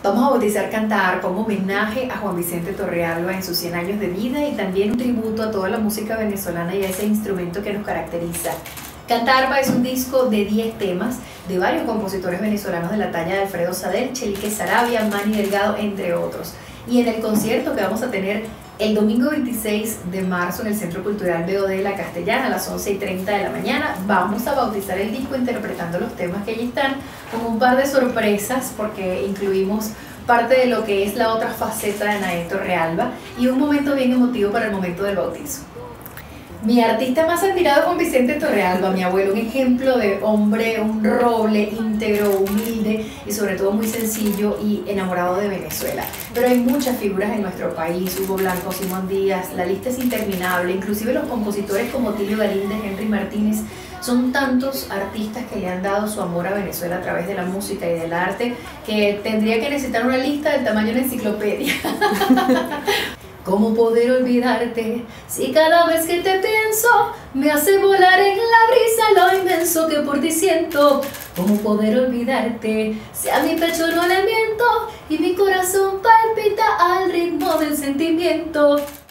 Vamos a bautizar Cantar como homenaje a Juan Vicente Torrealba en sus 100 años de vida y también un tributo a toda la música venezolana y a ese instrumento que nos caracteriza. Cantarba es un disco de 10 temas de varios compositores venezolanos de la talla de Alfredo Sadel, Chelique Saravia, Manny Delgado, entre otros. Y en el concierto que vamos a tener el domingo 26 de marzo en el Centro Cultural BOD de La Castellana a las 11:30 de la mañana, vamos a bautizar el disco interpretando los temas que allí están, con un par de sorpresas porque incluimos parte de lo que es la otra faceta de Anaí Torrealba y un momento bien emotivo para el momento del bautizo. Mi artista más admirado es Juan Vicente Torrealba, mi abuelo, un ejemplo de hombre, un roble íntegro, humilde y sobre todo muy sencillo y enamorado de Venezuela. Pero hay muchas figuras en nuestro país, Hugo Blanco, Simón Díaz, la lista es interminable, inclusive los compositores como Tilio Galíndez, Henry Martínez, son tantos artistas que le han dado su amor a Venezuela a través de la música y del arte que tendría que necesitar una lista del tamaño de una enciclopedia. ¿Cómo poder olvidarte si cada vez que te pienso me hace volar en la brisa lo inmenso que por ti siento? ¿Cómo poder olvidarte si a mi pecho no le miento y mi corazón palpita al ritmo del sentimiento?